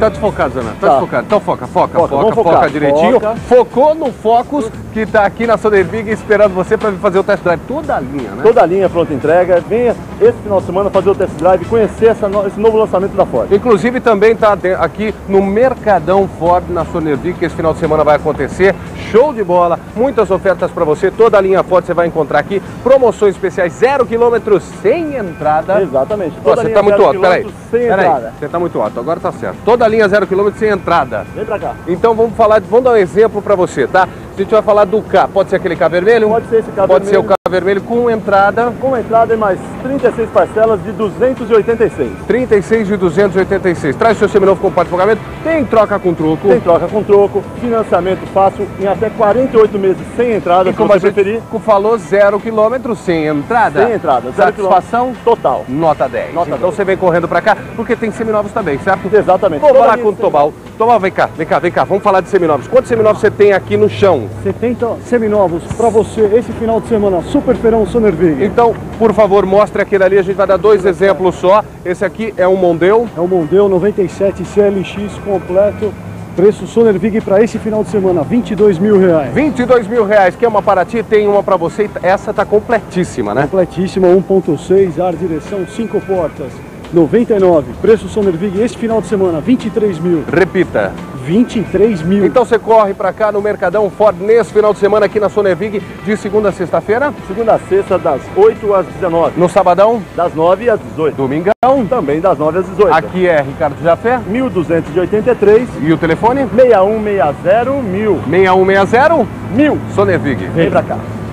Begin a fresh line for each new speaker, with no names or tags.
Tá desfocado, Zana. Tá desfocado. Então foca direitinho.
Foca.
Focou no Focus, que tá aqui na Sonerbig esperando você para vir fazer o test drive. Toda a linha, né?
Toda a linha pronta entrega. Venha esse final de semana fazer o test drive, conhecer esse novo lançamento da Ford.
Inclusive também tá aqui no Mercadão Ford na Sonerbig, que esse final de semana vai acontecer. Show de bola, muitas ofertas para você. Toda a linha Ford você vai encontrar aqui. Promoções especiais, 0 km sem entrada.
Exatamente.
Você tá muito alto, peraí.
Entrada.
Você tá muito alto, agora tá certo. Toda a linha 0 km sem entrada.
Vem pra cá.
Então vamos dar um exemplo para você, tá? Se a gente vai falar do K, pode ser aquele K vermelho?
Pode ser esse K
Pode
vermelho.
ser o K vermelho com entrada.
Com entrada e mais 36 parcelas de 286.
36 de 286. Traz seu seminovo com parte de pagamento. Tem troca com troco.
Tem troca com troco, financiamento fácil em até 48 meses sem entrada,
E
se
como a
você
gente
preferir.
falou, 0 km sem entrada.
Sem entrada. 0
Satisfação?
total.
Nota 10.
Nota
Então
10.
você vem correndo pra cá, porque tem seminovos também, certo?
Exatamente.
Vamos
Toda
falar
linha
com o Tobal. Tobal, vem cá. Vamos falar de seminovos. Quantos seminovos você tem aqui no chão?
70 seminovos para você esse final de semana, Super Feirão Sonerbig.
Então, por favor, mostre aquele ali, a gente vai dar 2 exemplos só. Esse aqui é um Mondeo.
É o Mondeo 97 CLX completo, preço Sonerbig para esse final de semana, R$22 mil.
22 mil reais, que é uma para ti, tem uma para você. Essa tá completíssima, né?
Completíssima, 1.6, ar, direção, 5 portas, 99. Preço Sonerbig esse final de semana, 23 mil.
Repita.
23 mil.
Então você corre pra cá no Mercadão Ford nesse final de semana aqui na Sonerbig, de segunda a sexta-feira.
Segunda a sexta, das 8 às 19.
No sabadão,
Das 9 às 18.
domingão.
Também das 9 às 18.
Aqui é Ricardo Jafé.
1283
E o telefone?
6160 1000.
6160
1000.
Sonerbig.
Vem pra cá.